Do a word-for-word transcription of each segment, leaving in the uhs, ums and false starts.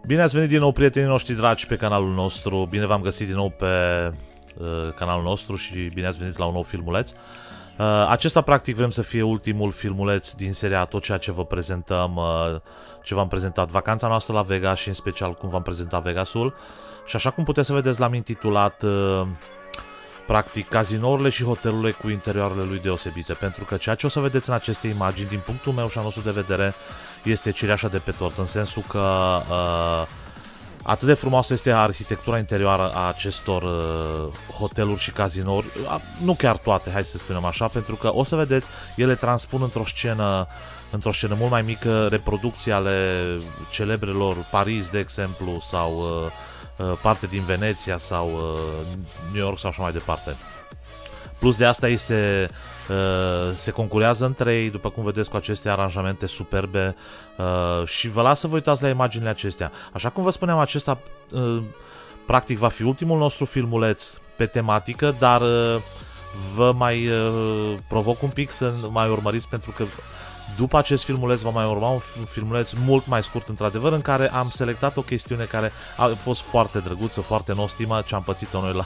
Bine ați venit din nou, prietenii noștri dragi, pe canalul nostru. Bine v-am găsit din nou pe uh, canalul nostru și bine ați venit la un nou filmuleț. Uh, acesta practic vrem să fie ultimul filmuleț din seria tot ceea ce vă prezentăm, uh, ce v-am prezentat vacanța noastră la Vegas și în special cum v-am prezentat Vegasul. Și așa cum puteți să vedeți, l-am intitulat uh, practic cazinourile și hotelurile cu interioarele lui deosebite, pentru că ceea ce o să vedeți în aceste imagini, din punctul meu și al nostru de vedere, este cireașa de pe tort, în sensul că uh, atât de frumoasă este arhitectura interioară a acestor uh, hoteluri și cazinouri, uh, nu chiar toate, hai să spunem așa, pentru că o să vedeți, ele transpun într-o scenă, într-o scenă mult mai mică reproducții ale celebrelor Paris, de exemplu, sau uh, uh, parte din Veneția sau uh, New York sau așa mai departe. Plus de asta ei se, uh, se concurează între ei, după cum vedeți, cu aceste aranjamente superbe uh, și vă las să vă uitați la imaginile acestea. Așa cum vă spuneam, acesta uh, practic va fi ultimul nostru filmuleț pe tematică, dar uh, vă mai uh, provoc un pic să mai urmăriți, pentru că după acest filmuleț va mai urma un filmuleț mult mai scurt, într-adevăr, în care am selectat o chestiune care a fost foarte drăguță, foarte nostimă, ce am pățit-o noi la...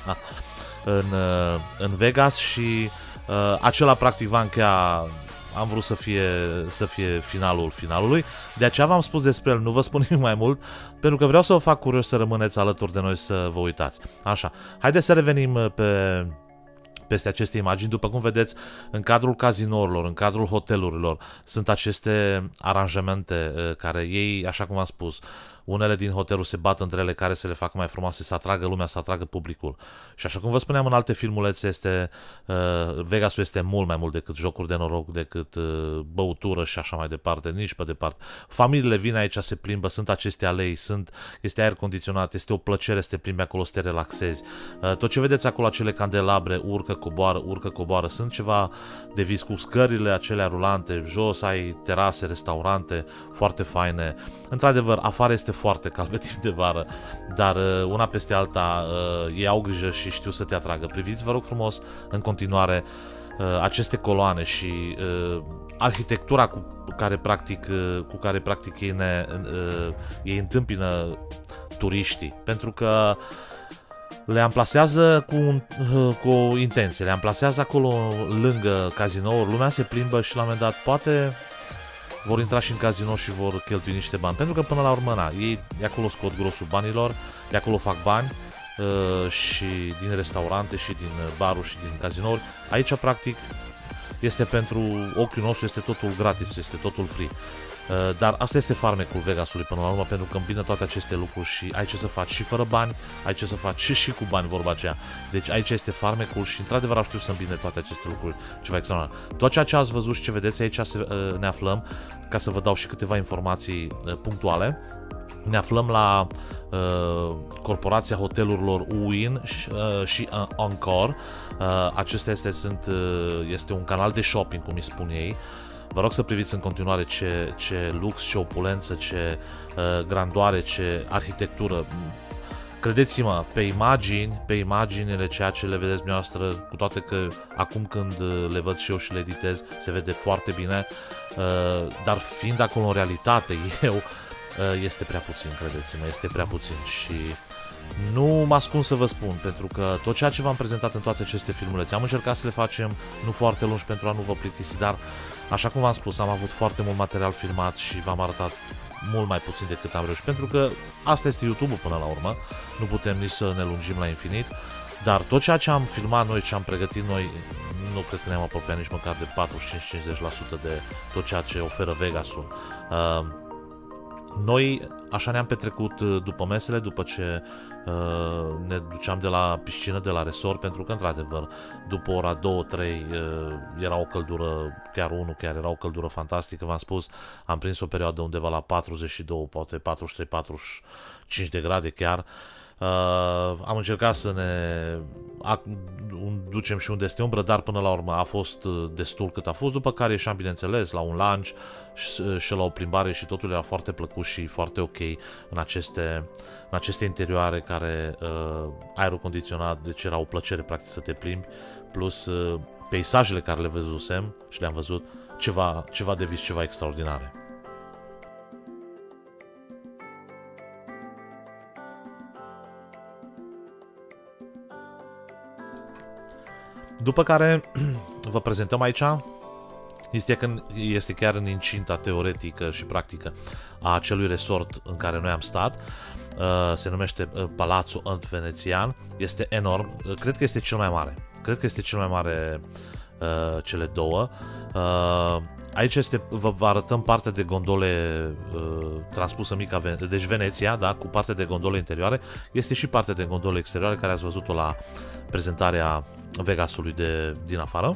În, în Vegas și uh, acela practic va încheia, am vrut să fie, să fie finalul finalului, de aceea v-am spus despre el, nu vă spun nimic mai mult, pentru că vreau să vă fac curios să rămâneți alături de noi să vă uitați. Așa, haideți să revenim pe... peste aceste imagini. După cum vedeți, în cadrul cazinourilor, în cadrul hotelurilor, sunt aceste aranjamente uh, care ei, așa cum am spus, unele din hoteluri se bat între ele, care să le facă mai frumoase, să atragă lumea, să atragă publicul. Și așa cum vă spuneam în alte filmulețe, este, uh, Vegasul este mult mai mult decât jocuri de noroc, decât uh, băutură și așa mai departe, nici pe departe. Familiile vin aici, se plimbă, sunt aceste alei, sunt, este aer condiționat, este o plăcere să te plimbi acolo, să te relaxezi. Uh, tot ce vedeți acolo, acele candelabre, urcă, coboară, urcă, coboară, sunt ceva de vis cu scările acelea rulante, jos ai terase, restaurante foarte faine. Într-adevăr, afară este foarte cald pe timp de vară, dar uh, una peste alta uh, ei au grijă și știu să te atragă. Priviți, vă rog frumos, în continuare uh, aceste coloane și uh, arhitectura cu care practic, uh, cu care practic ei, ne, uh, ei întâmpină turiștii, pentru că le amplasează cu, un, uh, cu o intenție, le amplasează acolo lângă cazinouri, lumea se plimbă și la un moment dat poate vor intra și în cazinou și vor cheltui niște bani, pentru că până la urmă, na, ei de acolo scot grosul banilor, de acolo fac bani uh, și din restaurante și din baruri și din cazinouri. Aici practic este pentru ochiul nostru, este totul gratis, este totul free. Uh, dar asta este farmecul Vegasului până la urmă, pentru că îmbină toate aceste lucruri și ai ce să faci și fără bani, ai ce să faci și, și cu bani, vorba aceea. Deci aici este farmecul și într-adevăr au știut să îmbine toate aceste lucruri, ceva extraordinar. Tot ceea ce ați văzut și ce vedeți aici se, uh, ne aflăm, ca să vă dau și câteva informații uh, punctuale. Ne aflăm la uh, corporația hotelurilor Wynn și, uh, și uh, Encore. Uh, acesta este, sunt, uh, este un canal de shopping, cum îi spun ei. Vă rog să priviți în continuare ce, ce lux, ce opulență, ce uh, grandoare, ce arhitectură. Credeți-mă, pe imagini, pe imaginile, ceea ce le vedeți dumneavoastră, cu toate că acum când le văd și eu și le editez, se vede foarte bine, uh, dar fiind acolo în realitate, eu, uh, este prea puțin, credeți-mă, este prea puțin și nu mă ascund să vă spun, pentru că tot ceea ce v-am prezentat în toate aceste filmulețe, am încercat să le facem nu foarte lungi pentru a nu vă plictisi, dar așa cum v-am spus, am avut foarte mult material filmat și v-am arătat mult mai puțin decât am reușit, pentru că asta este YouTube-ul până la urmă, nu putem nici să ne lungim la infinit, dar tot ceea ce am filmat noi, ce am pregătit noi, nu cred că ne-am apropiat nici măcar de patruzeci și cinci cincizeci la sută de tot ceea ce oferă Vegasul. Uh, Noi așa ne-am petrecut după mesele, după ce uh, ne duceam de la piscină, de la resort, pentru că, într-adevăr, după ora două trei uh, era o căldură, chiar unu, chiar era o căldură fantastică, v-am spus, am prins o perioadă undeva la patruzeci și doi, poate patruzeci și trei patruzeci și cinci de grade chiar. Uh, am încercat să ne ducem și unde este umbră, dar până la urmă a fost destul cât a fost, după care ieșeam, bineînțeles, la un lunch și, și la o plimbare și totul era foarte plăcut și foarte ok în aceste, în aceste interioare care uh, aerul condiționat, deci era o plăcere practic să te plimbi, plus uh, peisajele care le văzusem și le-am văzut, ceva, ceva de vis, ceva extraordinare. După care vă prezentăm aici, este, că este chiar în incinta teoretică și practică a acelui resort în care noi am stat. Uh, se numește uh, Palazzo Ant Venețian, este enorm, uh, cred că este cel mai mare, cred că este cel mai mare uh, cele două. Uh, aici este, vă, vă arătăm partea de gondole uh, transpusă mica, deci Veneția, da, cu partea de gondole interioare, este și partea de gondole exterioare care ați văzut-o la prezentarea Vegasului de, din afară.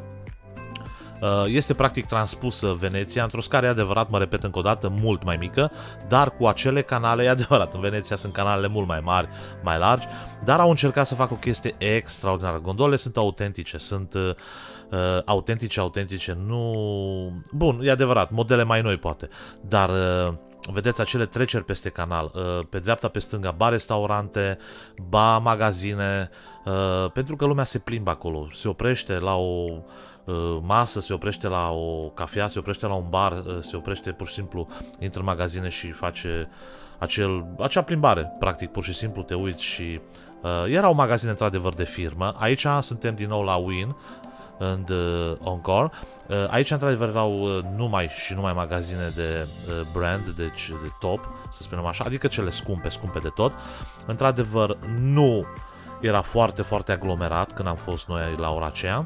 Este practic transpusă Veneția într-o scară, adevărat, mă repet încă o dată, mult mai mică, dar cu acele canale, e adevărat, în Veneția sunt canalele mult mai mari, mai largi, dar au încercat să facă o chestie extraordinară. Gondolele sunt autentice, sunt uh, autentice, autentice, nu... Bun, e adevărat, modele mai noi poate, dar... Uh, vedeți acele treceri peste canal, pe dreapta, pe stânga, ba restaurante, ba magazine, pentru că lumea se plimbă acolo, se oprește la o masă, se oprește la o cafea, se oprește la un bar, se oprește pur și simplu, intră în magazine și face acel, acea plimbare, practic, pur și simplu te uiți și erau magazine într-adevăr de firmă. Aici suntem din nou la Wynn and uh, Encore. Uh, aici, într-adevăr, erau uh, numai și numai magazine de uh, brand, deci de top, să spunem așa, adică cele scumpe, scumpe de tot. Într-adevăr, nu era foarte, foarte aglomerat când am fost noi la ora aceea.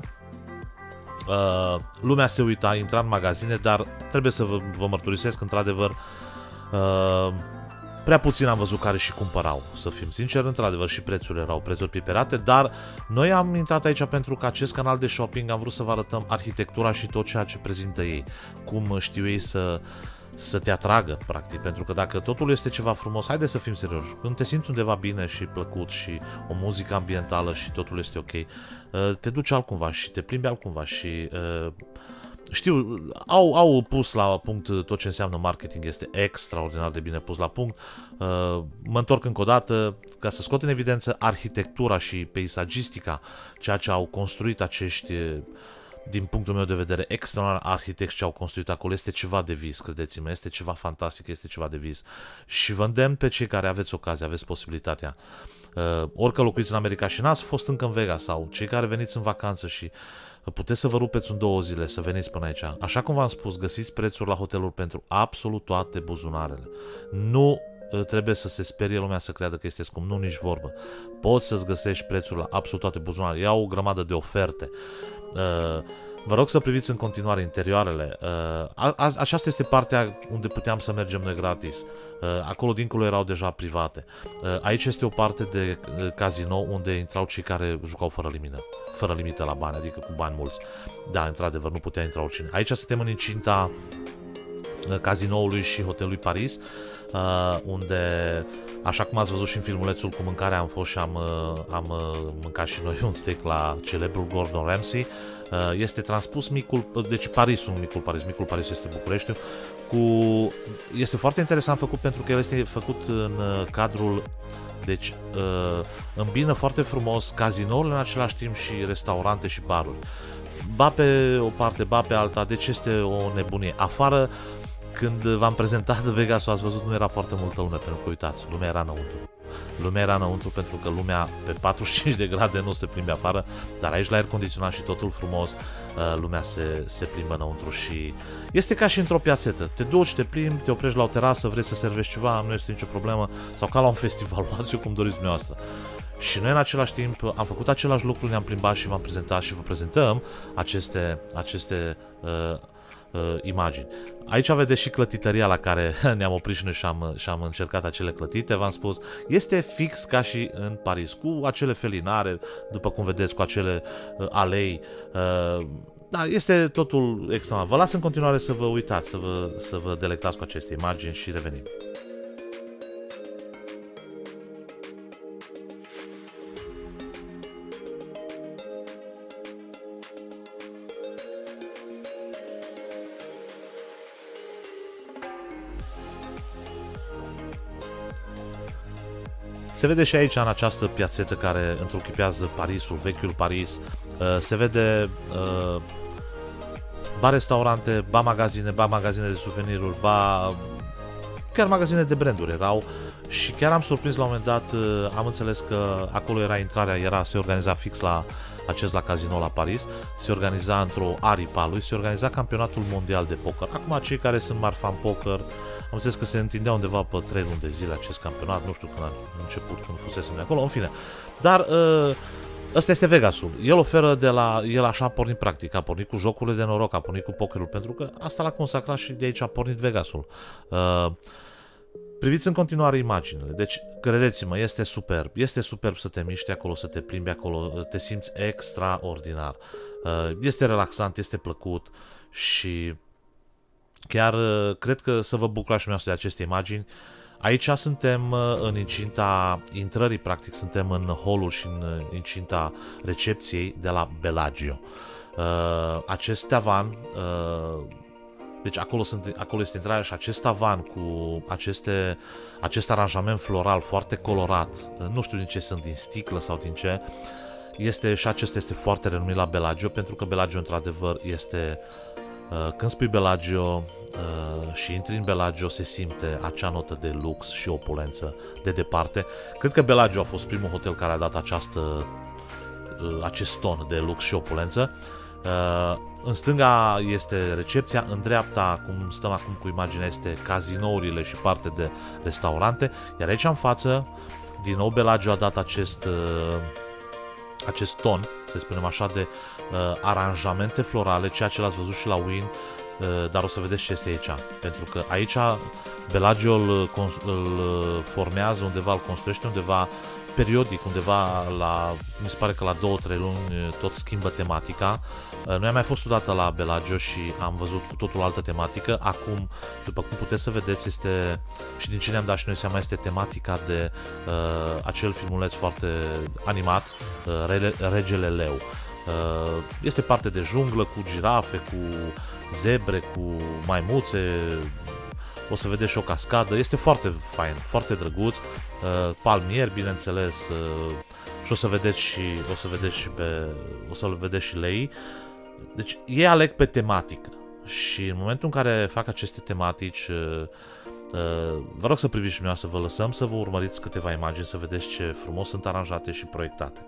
Uh, lumea se uita, intra în magazine, dar trebuie să vă, vă mărturisesc, într-adevăr, uh, prea puțin am văzut care și cumpărau, să fim sinceri, într-adevăr și prețurile erau prețuri piperate, dar noi am intrat aici pentru că acest canal de shopping am vrut să vă arătăm arhitectura și tot ceea ce prezintă ei, cum știu ei să, să te atragă, practic, pentru că dacă totul este ceva frumos, haide să fim serioși, când te simți undeva bine și plăcut și o muzică ambientală și totul este ok, te duci altcumva și te plimbi altcumva și... Știu, au, au pus la punct tot ce înseamnă marketing, este extraordinar de bine pus la punct. Mă întorc încă o dată ca să scot în evidență arhitectura și peisagistica, ceea ce au construit acești, din punctul meu de vedere, extraordinar arhitecți ce au construit acolo. Este ceva de vis, credeți-mă, este ceva fantastic, este ceva de vis. Și vă îndemn pe cei care aveți ocazia, aveți posibilitatea. Orică locuiți în America și n-ați fost încă în Vegas sau cei care veniți în vacanță și puteți să vă rupeți în două zile, să veniți până aici. Așa cum v-am spus, găsiți prețuri la hoteluri pentru absolut toate buzunarele. Nu trebuie să se sperie lumea să creadă că este scump, nu nici vorbă. Poți să-ți găsești prețuri la absolut toate buzunarele. Iau o grămadă de oferte. Vă rog să priviți în continuare interioarele. Aceasta este partea unde puteam să mergem noi gratis. Acolo dincolo erau deja private. Aici este o parte de casino unde intrau cei care jucau fără limită, fără limită la bani, adică cu bani mulți. Da, într-adevăr, nu putea intra oricine. Aici suntem în incinta casinoului și hotelului Paris, unde, așa cum ați văzut și în filmulețul cu mâncarea, am fost și am, am mâncat și noi un steak la celebrul Gordon Ramsay. Este transpus micul, deci Parisul, micul Paris, micul Paris este Bucureștiul, cu, este foarte interesant făcut pentru că el este făcut în cadrul, deci îmbină foarte frumos cazinourile în același timp și restaurante și baruri. Ba pe o parte, ba pe alta, deci este o nebunie. Afară, când v-am prezentat Vegas-ul, ați văzut, nu era foarte multă lume, pentru că, uitați, lumea era înăuntru. Lumea era înăuntru pentru că lumea pe patruzeci și cinci de grade nu se plimbe afară, dar aici la aer condiționat și totul frumos, lumea se, se plimbă înăuntru și este ca și într-o piațetă. Te duci, te plimbi, te oprești la o terasă, vrei să servești ceva, nu este nicio problemă, sau ca la un festival, luați-o cum doriți dumneavoastră. Și noi în același timp am făcut același lucru, ne-am plimbat și v-am prezentat și vă prezentăm aceste, aceste uh, uh, imagini. Aici vedeți și clătităria la care ne-am oprit și noi și am, și am încercat acele clătite, v-am spus. Este fix ca și în Paris, cu acele felinare, după cum vedeți, cu acele uh, alei. Uh, da, este totul extraordinar. Vă las în continuare să vă uitați, să vă, să vă delectați cu aceste imagini și revenim. Se vede și aici, în această piațetă care întruchipează Parisul, vechiul Paris, se vede ba restaurante, ba magazine, ba magazine de suveniruri, ba chiar magazine de branduri erau și chiar am surprins la un moment dat, am înțeles că acolo era intrarea, era, se organiza fix la, acest la Casino la Paris, se organiza într-o aripă a lui, se organiza campionatul mondial de poker. Acum cei care sunt mari fan poker, am înțeles că se întindea undeva pe trei luni de zile acest campionat, nu știu când a început, când fusesem de acolo, în fine. Dar uh, ăsta este Vegasul. El oferă de la... El așa a pornit practic, a pornit cu jocurile de noroc, a pornit cu pokerul, pentru că asta l-a consacrat și de aici a pornit Vegasul. Uh, priviți în continuare imaginile. Deci, credeți-mă, este superb. Este superb să te miști acolo, să te plimbi acolo, te simți extraordinar. Uh, este relaxant, este plăcut și chiar uh, cred că să vă bucurați și de aceste imagini. Aici suntem în incinta intrării, practic suntem în hall-ul și în incinta recepției de la Bellagio. Uh, acest tavan, uh, deci acolo, sunt, acolo este intrarea și acest tavan cu aceste, acest aranjament floral foarte colorat, uh, nu știu din ce sunt, din sticlă sau din ce, este, și acesta este foarte renumit la Bellagio, pentru că Bellagio într-adevăr este... Când spui Bellagio uh, și intri în Bellagio, se simte acea notă de lux și opulență de departe. Cred că Bellagio a fost primul hotel care a dat această, uh, acest ton de lux și opulență. Uh, în stânga este recepția, în dreapta, cum stăm acum cu imaginea, este cazinourile și parte de restaurante, iar aici în față, din nou Bellagio a dat acest... Uh, acest ton, să spunem așa, de uh, aranjamente florale, ceea ce l-ați văzut și la Wynn, uh, dar o să vedeți ce este aici. Pentru că aici Bellagio îl, îl formează undeva, îl construiește undeva periodic, undeva la, mi se pare că la două trei luni tot schimbă tematica. Uh, noi am mai fost odată la Bellagio și am văzut cu totul altă tematică. Acum, după cum puteți să vedeți, este, și din ce ne-am dat și noi seama, este tematica de uh, acel filmuleț foarte animat, uh, Re Regele Leu. Uh, este parte de junglă, cu girafe, cu zebre, cu maimuțe, o să vedeți și o cascadă, este foarte fain, foarte drăguț, uh, palmieri, bineînțeles, uh, și o să vedeți și, o să vedeți și pe, o să vedeți și lei. Deci ei aleg pe tematică și în momentul în care fac aceste tematici, uh, uh, vă rog să priviți și noi, să vă lăsăm să vă urmăriți câteva imagini, să vedeți ce frumos sunt aranjate și proiectate.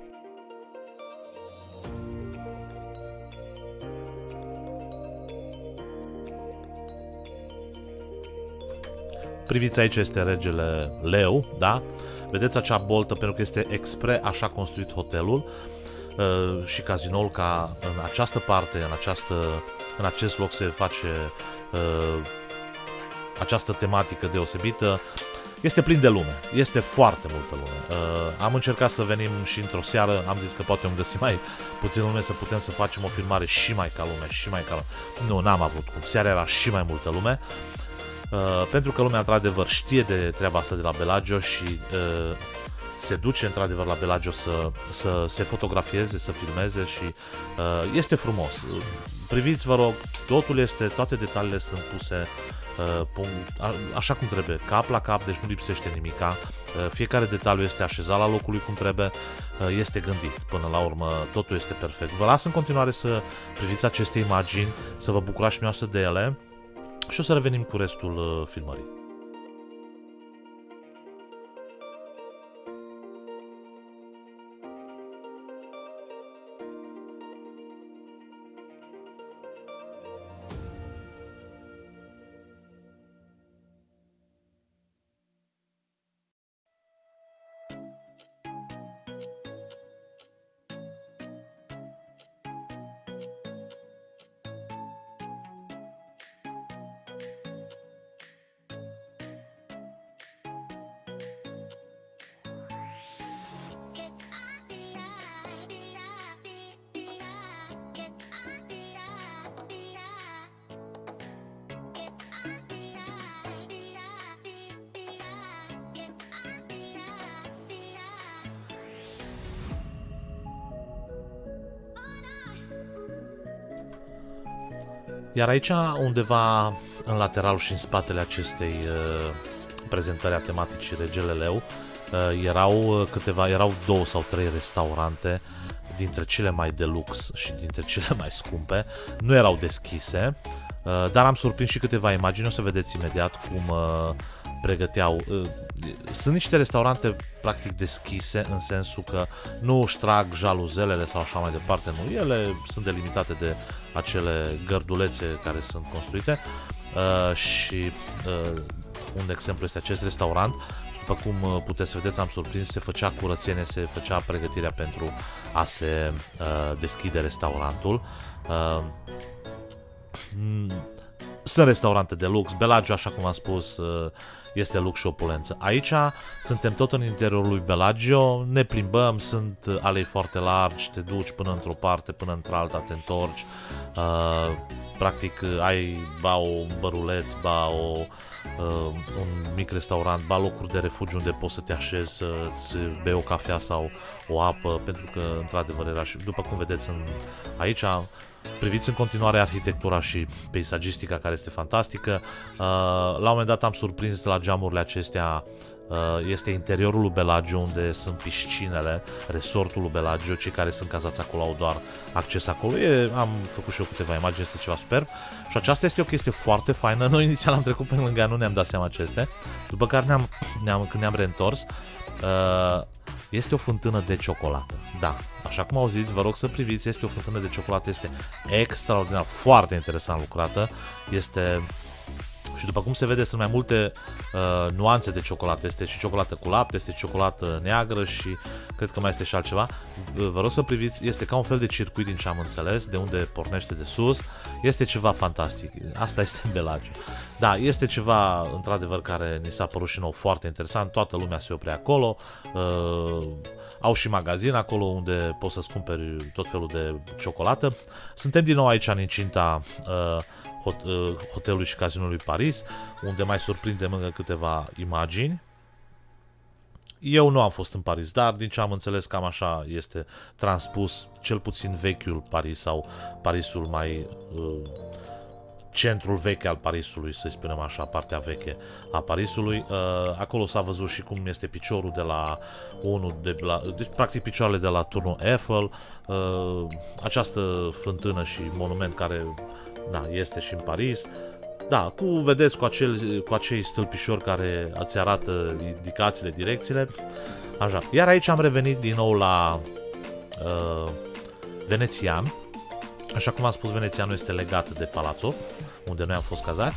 Priviți, aici este Regele Leu, da? Vedeți acea boltă, pentru că este expre așa construit hotelul uh, și cazinoul, ca în această parte, în, această, în acest loc se face uh, această tematică deosebită. Este plin de lume, este foarte multă lume. Uh, am încercat să venim și într-o seară, am zis că poate am găsit mai puțin lume, să putem să facem o filmare și mai ca lume, și mai ca lume. Nu, n-am avut cum, seara era și mai multă lume. Uh, pentru că lumea într-adevăr știe de treaba asta de la Bellagio și uh, se duce într-adevăr la Bellagio să, să se fotografieze, să filmeze și uh, este frumos. Priviți, vă rog, totul este, toate detaliile sunt puse uh, punct, a, așa cum trebuie, cap la cap, deci nu lipsește nimica. Uh, fiecare detaliu este așezat la locul lui cum trebuie, uh, este gândit. Până la urmă, totul este perfect. Vă las în continuare să priviți aceste imagini, să vă bucurați și de ele. Și o să revenim cu restul uh, filmării. Iar aici, undeva în lateral și în spatele acestei uh, prezentări a tematicii Regele Leu, uh, erau câteva, erau două sau trei restaurante dintre cele mai de lux și dintre cele mai scumpe. Nu erau deschise, uh, dar am surprins și câteva imagini, o să vedeți imediat cum, uh, pregăteau. Sunt niște restaurante practic deschise, în sensul că nu își trag jaluzelele sau așa mai departe, nu, ele sunt delimitate de acele gărdulețe care sunt construite uh, și uh, un exemplu este acest restaurant. După cum puteți să vedeți, am surprins, se făcea curățenie, se făcea pregătirea pentru a se uh, deschide restaurantul. Uh, Sunt restaurante de lux, Bellagio, așa cum am spus, este lux și opulență. Aici suntem tot în interiorul lui Bellagio, ne plimbăm, sunt alei foarte largi, te duci până într-o parte, până într-alta, te întorci. Uh, practic ai ba un băruleț, ba o, uh, un mic restaurant, ba locuri de refugiu unde poți să te așezi, să-ți bei o cafea sau o apă, pentru că într-adevăr era și, după cum vedeți în, aici, priviți în continuare arhitectura și peisagistica, care este fantastică. Uh, la un moment dat am surprins la geamurile acestea, uh, este interiorul lui Bellagio, unde sunt piscinele, resortul lui Bellagio. Cei care sunt cazați acolo au doar acces acolo. E, am făcut și eu câteva imagini, este ceva superb. Și aceasta este o chestie foarte faină. Noi inițial am trecut pe lângă ea, nu ne-am dat seama ce este. După care ne-am, ne-am, când ne-am reîntors, uh, este o fântână de ciocolată. Da, așa cum auziți, vă rog să priviți, este o fântână de ciocolată, este extraordinar, foarte interesant lucrată. Este... Și după cum se vede, sunt mai multe uh, nuanțe de ciocolată. Este și ciocolată cu lapte, este ciocolată neagră și cred că mai este și altceva. Vă rog să priviți, este ca un fel de circuit, din ce am înțeles, de unde pornește de sus. Este ceva fantastic. Asta este Bellagio. Da, este ceva, într-adevăr, care ni s-a părut și nou foarte interesant. Toată lumea se oprea acolo. Uh, au și magazin acolo unde poți să-ți cumperi tot felul de ciocolată. Suntem din nou aici în incinta uh, hotelului și cazinului Paris, unde mai surprindem încă câteva imagini. Eu nu am fost în Paris, dar din ce am înțeles, cam așa este transpus, cel puțin vechiul Paris sau Parisul mai... Uh, centrul vechi al Parisului, să spunem așa, partea veche a Parisului. Uh, acolo s-a văzut și cum este piciorul de la unul de la, deci practic picioarele de la turnul Eiffel, uh, această fântână și monument care, da, este și în Paris. Da, cu, vedeți, cu, acel, cu acei stâlpișori care îți arată indicațiile, direcțiile. Așa. Iar aici am revenit din nou la uh, Venețian. Așa cum am spus, Venețianul este legat de Palazzo, unde noi am fost cazați.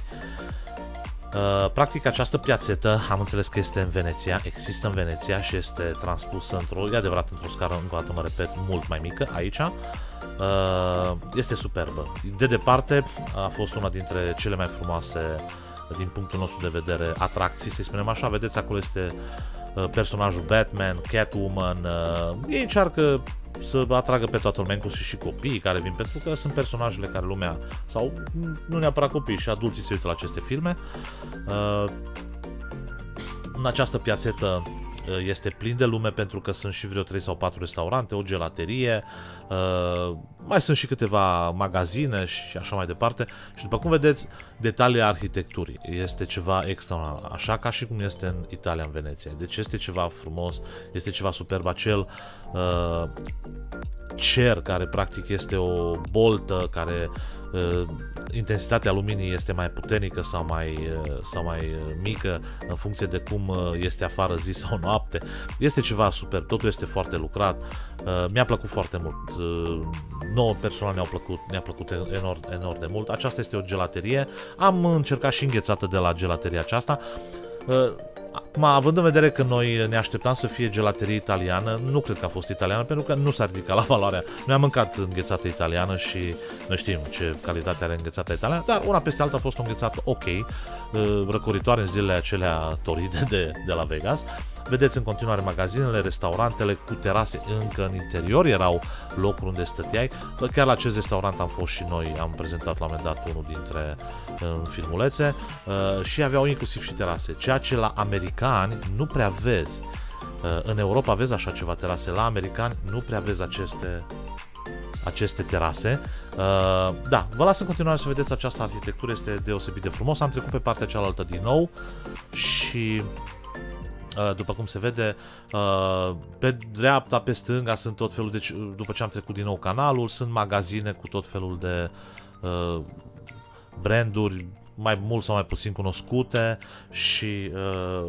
Uh, practic, această piațetă, am înțeles că este în Veneția, există în Veneția și este transpusă într-o, e adevărat, într-o scară, încă o dată mă repet, mult mai mică, aici. Uh, este superbă. De departe, a fost una dintre cele mai frumoase, din punctul nostru de vedere, atracții, să spunem așa. Vedeți, acolo este uh, personajul Batman, Catwoman, uh, ei încearcă să atragă pe toată lumea, inclusiv și copiii care vin, pentru că sunt personajele care lumea, sau nu neapărat copii, și adulții se uită la aceste filme. Uh, în această piațetă este plin de lume, pentru că sunt și vreo trei sau patru restaurante, o gelaterie, uh, mai sunt și câteva magazine și așa mai departe. Și după cum vedeți, detaliile arhitecturii este ceva extraordinar, așa ca și cum este în Italia, în Veneția. Deci este ceva frumos, este ceva superb. Acel uh, cer care practic este o boltă, care uh, intensitatea luminii este mai puternică sau mai, uh, sau mai mică în funcție de cum uh, este afară zi sau noapte. Este ceva super, totul este foarte lucrat. Uh, mi-a plăcut foarte mult. Uh, nouă persoane ne-au plăcut, ne-a plăcut enorm, enorm de mult. Aceasta este o gelaterie. Am încercat și înghețată de la gelateria aceasta. Uh, Acum, având în vedere că noi ne așteptam să fie gelaterie italiană, nu cred că a fost italiană, pentru că nu s-a ridicat la valoarea. Noi am mâncat înghețată italiană și noi știm ce calitate are înghețata italiană, dar una peste alta a fost o înghețată ok, răcoritoare în zilele acelea toride de, de la Vegas. Vedeți în continuare magazinele, restaurantele cu terase încă în interior, erau locuri unde stăteai. Chiar la acest restaurant am fost și noi, am prezentat la un moment dat unul dintre în filmulețe uh, și aveau inclusiv și terase, ceea ce la americani nu prea vezi. Uh, în Europa vezi așa ceva, terase, la americani nu prea vezi aceste aceste terase. Uh, da, vă las în continuare să vedeți această arhitectură, este deosebit de frumos. Am trecut pe partea cealaltă din nou și după cum se vede, pe dreapta, pe stânga sunt tot felul de... După ce am trecut din nou canalul, sunt magazine cu tot felul de branduri, mai mult sau mai puțin cunoscute și uh,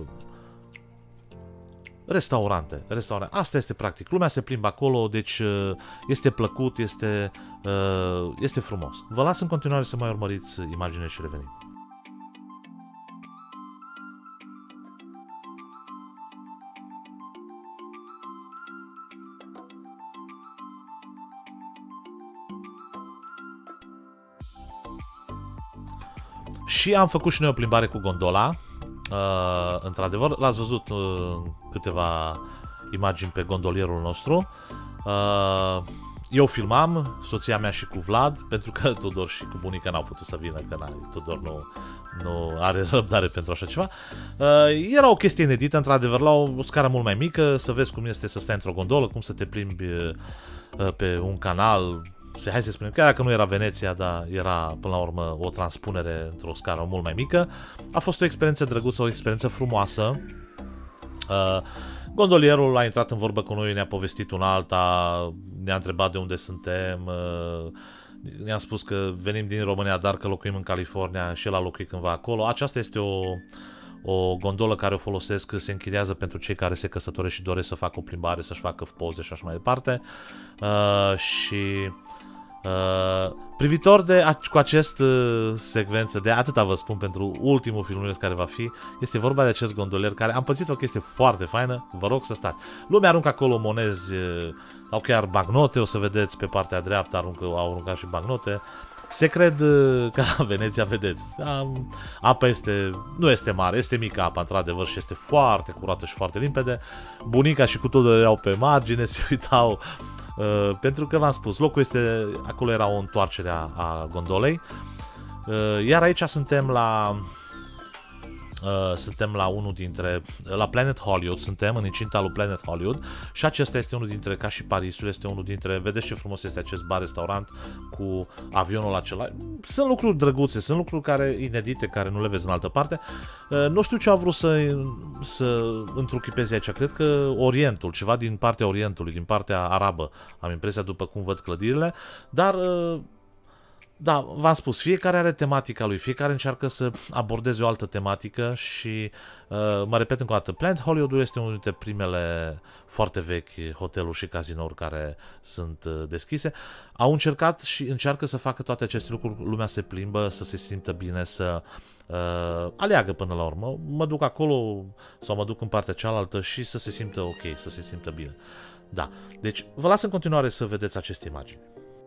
restaurante, restaurante. Asta este practic. Lumea se plimbă acolo, deci uh, este plăcut, este, uh, este frumos. Vă las în continuare să mai urmăriți imaginea și revenim. Și am făcut și noi o plimbare cu gondola. Uh, într-adevăr, l-ați văzut uh, câteva imagini pe gondolierul nostru. Uh, eu filmam, soția mea și cu Vlad, pentru că Tudor și cu bunica n-au putut să vină, că Tudor nu, nu are răbdare pentru așa ceva. Uh, era o chestie inedită, într-adevăr, la o scară mult mai mică, să vezi cum este să stai într-o gondolă, cum să te plimbi uh, pe un canal. Hai să spunem, chiar dacă nu era Veneția, dar era până la urmă o transpunere într-o scară mult mai mică. A fost o experiență drăguță, o experiență frumoasă. Uh, gondolierul a intrat în vorbă cu noi, ne-a povestit una alta, ne-a întrebat de unde suntem, uh, ne-a spus că venim din România, dar că locuim în California și el a locuit cândva acolo. Aceasta este o, o gondolă care o folosesc, se închiriază pentru cei care se căsătoresc și doresc să facă o plimbare, să-și facă poze și așa mai departe. Uh, și... Uh, privitor de cu acest uh, secvență, de atâta vă spun pentru ultimul filmuleț care va fi, este vorba de acest gondolier care am pățit o chestie foarte faină, vă rog să stați. Lumea aruncă acolo monezi uh, sau chiar bagnote, o să vedeți pe partea dreaptă aruncă, au aruncat și bagnote. Se cred uh, că la Veneția, vedeți, um, apa este, nu este mare, este mică apa într-adevăr și este foarte curată și foarte limpede. Bunica și cu totul erau pe margine, se uitau. Uh, pentru că v-am spus, locul este, acolo era o întoarcere a, a gondolei, uh, iar aici suntem la uh, suntem la unul dintre, la Planet Hollywood, suntem în incinta lui Planet Hollywood și acesta este unul dintre, ca și Parisul, este unul dintre, vedeți ce frumos este acest bar-restaurant cu avionul acela. Sunt lucruri drăguțe, sunt lucruri care inedite, care nu le vezi în altă parte. Uh, nu știu ce a vrut să, să întruchipeze aici, cred că Orientul, ceva din partea Orientului, din partea arabă, am impresia după cum văd clădirile, dar... Uh, Da, v-am spus, fiecare are tematica lui, fiecare încearcă să abordeze o altă tematică și, uh, mă repet încă o dată, Planet Hollywood este unul dintre primele foarte vechi hoteluri și cazinouri care sunt uh, deschise. Au încercat și încearcă să facă toate aceste lucruri, lumea se plimbă, să se simtă bine, să uh, aleagă până la urmă. Mă duc acolo sau mă duc în partea cealaltă și să se simtă ok, să se simtă bine. Da, deci vă las în continuare să vedeți aceste imagini.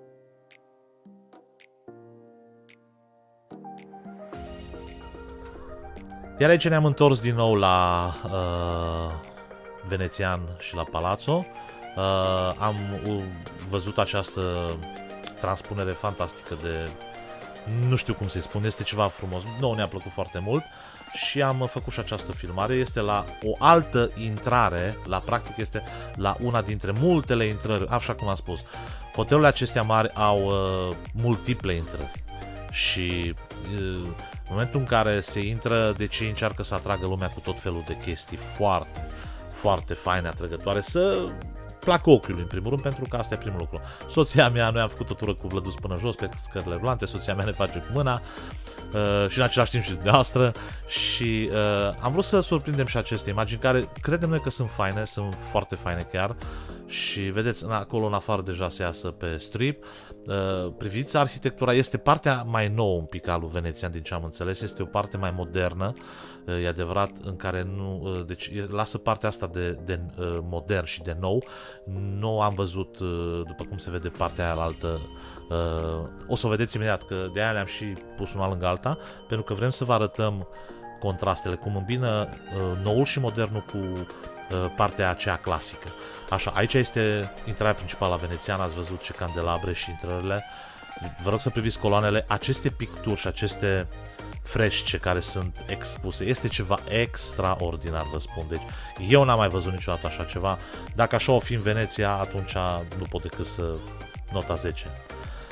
Iar aici ne-am întors din nou la uh, Venețian și la Palazzo. Uh, am uh, văzut această transpunere fantastică de... Nu știu cum să-i spun, este ceva frumos. Nouă ne-a plăcut foarte mult și am făcut și această filmare. Este la o altă intrare, la practic este la una dintre multele intrări, așa cum am spus. Hotelurile acestea mari au uh, multiple intrări și... Uh, în momentul în care se intră, de ce încearcă să atragă lumea cu tot felul de chestii foarte, foarte faine, atrăgătoare, să placă ochiului, în primul rând, pentru că asta e primul lucru. Soția mea, noi am făcut o tură cu Vlădus până jos pe scările rulante, soția mea ne face cu mâna uh, și în același timp și dumneavoastră și uh, am vrut să surprindem și aceste imagini care, credem noi că sunt faine, sunt foarte faine chiar. Și vedeți, acolo în afară deja se iasă pe strip. Uh, priviți, arhitectura este partea mai nouă un pic al lui Venețian, din ce am înțeles. Este o parte mai modernă, uh, e adevărat, în care nu... Uh, deci lasă partea asta de, de uh, modern și de nou. Nu am văzut, uh, după cum se vede, partea aia altă. Uh, o să o vedeți imediat, că de aia le-am și pus una lângă alta, pentru că vrem să vă arătăm contrastele, cum îmbină uh, noul și modernul cu uh, partea aceea clasică. Așa, aici este intrarea principală a Venețiană, ați văzut ce candelabre și intrările. Vă rog să priviți coloanele, aceste picturi și aceste fresce care sunt expuse. Este ceva extraordinar, vă spun. Deci, eu n-am mai văzut niciodată așa ceva. Dacă așa o fi în Veneția, atunci nu pot decât să nota zece.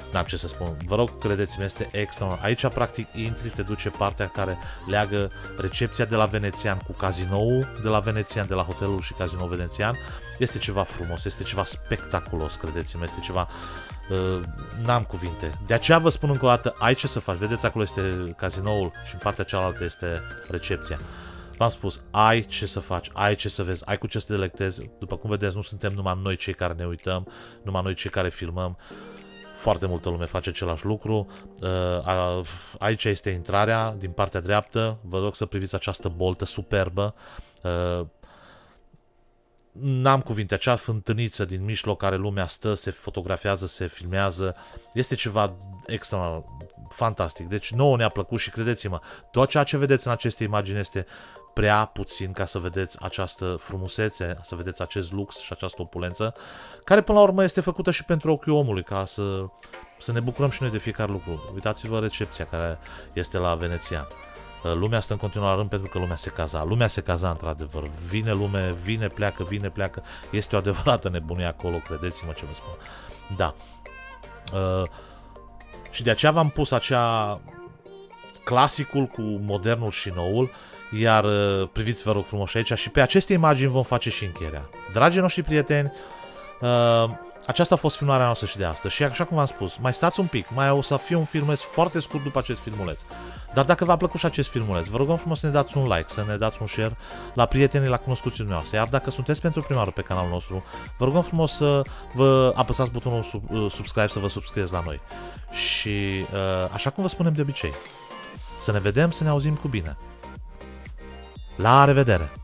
n-am ce să spun. Vă rog, credeți-mă, este extraordinar. Aici, practic, intri, te duce partea care leagă recepția de la Venețian cu cazinoul de la Venețian, de la hotelul și cazinoul venețian. Este ceva frumos, este ceva spectaculos, credeți-mă, este ceva... Uh, n-am cuvinte. De aceea vă spun încă o dată, ai ce să faci. Vedeți, acolo este cazinoul și în partea cealaltă este recepția. V-am spus, ai ce să faci, ai ce să vezi, ai cu ce să te delectezi. După cum vedeți, nu suntem numai noi cei care ne uităm, numai noi cei care filmăm. Foarte multă lume face același lucru. Uh, aici este intrarea din partea dreaptă. Vă rog să priviți această boltă superbă. Uh, N-am cuvinte, acea fântâniță din mijloc care lumea stă, se fotografiază, se filmează. Este ceva extra fantastic. Deci nouă ne-a plăcut și credeți-mă, tot ceea ce vedeți în aceste imagini este prea puțin ca să vedeți această frumusețe, să vedeți acest lux și această opulență, care până la urmă este făcută și pentru ochiul omului, ca să, să ne bucurăm și noi de fiecare lucru. Uitați-vă recepția care este la Venețian. Lumea stă în continuare rând pentru că lumea se caza. Lumea se caza într-adevăr. Vine lume, vine, pleacă, vine, pleacă. Este o adevărată nebunie acolo, credeți-mă ce vă spun. Da. Uh, și de aceea v-am pus acea clasicul cu modernul și noul. Iar uh, priviți, vă rog frumos aici. Și pe aceste imagini vom face și încheierea. Dragii noștri prieteni, uh, aceasta a fost filmarea noastră și de astăzi. Și așa cum v-am spus, mai stați un pic. Mai o să fie un filmuleț foarte scurt după acest filmuleț. Dar dacă v-a plăcut și acest filmuleț, vă rugăm frumos să ne dați un like, să ne dați un share la prietenii, la cunoscuții dumneavoastră. Iar dacă sunteți pentru prima oară pe canalul nostru, vă rugăm frumos să vă apăsați butonul sub, uh, subscribe, să vă subscrieți la noi. Și uh, așa cum vă spunem de obicei, să ne vedem, să ne auzim cu bine. La revedere!